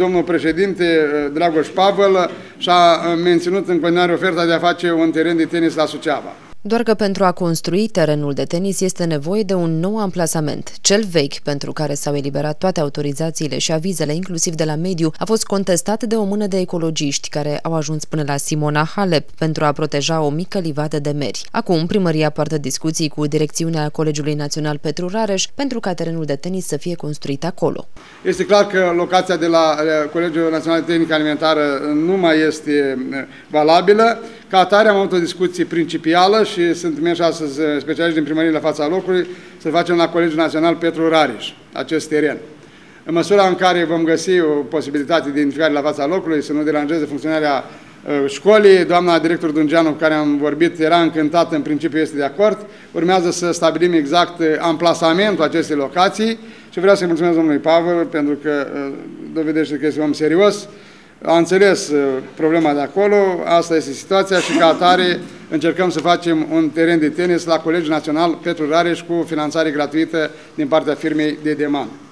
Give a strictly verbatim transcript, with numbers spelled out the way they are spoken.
domnul președinte Dragoș Pavel și-a menținut în continuare oferta de a face un teren de tenis la Suceava. Doar că pentru a construi terenul de tenis este nevoie de un nou amplasament. Cel vechi, pentru care s-au eliberat toate autorizațiile și avizele, inclusiv de la mediu, a fost contestat de o mână de ecologiști care au ajuns până la Simona Halep pentru a proteja o mică livadă de meri. Acum, primăria poartă discuții cu direcțiunea Colegiului Național Petru Rareș pentru ca terenul de tenis să fie construit acolo. Este clar că locația de la Colegiul Național de Tehnică Alimentară nu mai este valabilă. Ca atare am avut o discuție principială și sunt și astăzi specialiști din primărie la fața locului să facem la Colegiul Național Petru Rareș acest teren. În măsura în care vom găsi o posibilitate de identificare la fața locului, să nu deranjeze funcționarea școlii, doamna director Dungeanu, cu care am vorbit, era încântată, în principiu este de acord, urmează să stabilim exact amplasamentul acestei locații și vreau să-i mulțumesc domnului Pavel pentru că dovedește că este un om serios. A înțeles problema de acolo, asta este situația și ca atare încercăm să facem un teren de tenis la Colegiul Național Petru Rareș cu finanțare gratuită din partea firmei Dedeman.